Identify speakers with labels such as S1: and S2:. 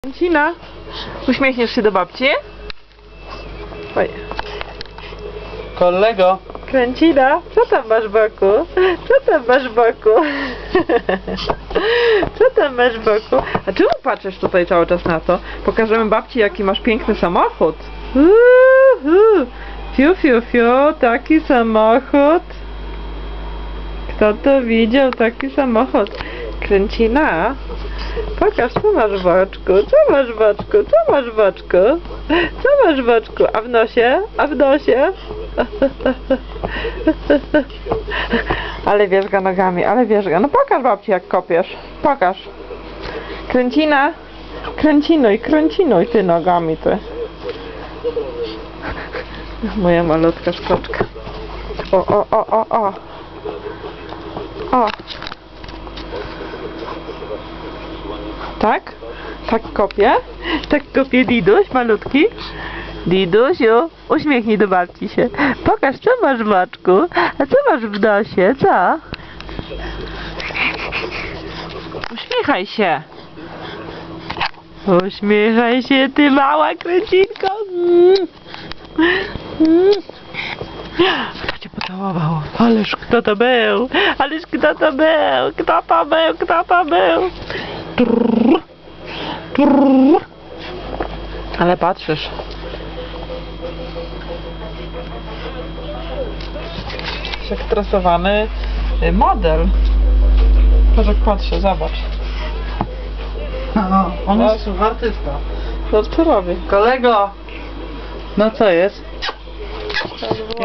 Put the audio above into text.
S1: Kręcina, uśmiechniesz się do babci? Oj.
S2: Kolego.
S1: Kręcina, co tam masz w boku? Co tam masz w boku? Co tam masz w boku? A czemu patrzysz tutaj cały czas na to? Pokażemy babci, jaki masz piękny samochód. Fiu, fiu, fiu, taki samochód. Kto to widział, taki samochód? Kręcina, pokaż, co masz w boczku, co masz w boczku, co masz w boczku, co masz w boczku, a w nosie, a w nosie. Ale wierzga nogami, ale wierzga. No pokaż babci, jak kopiesz, pokaż. Kręcina, kręcinuj ty nogami, ty. Moja malutka szkoczka. O. Tak? Tak kopie? Tak kopie Diduś, malutki? Didusiu, uśmiechnij do babci się. Pokaż, co masz w boczku, a co masz w nosie, co? Uśmiechaj się. Uśmiechaj się, ty mała kręcinko. Kto cię pocałował? Ależ kto to był? Ależ kto to był? Kto to był? Kto to był? Ale patrzysz. Jak stresowany model. Patrz, jak patrzy, zobacz.
S2: No, on jest artysta.
S1: No co robi?
S2: Kolego! No co jest?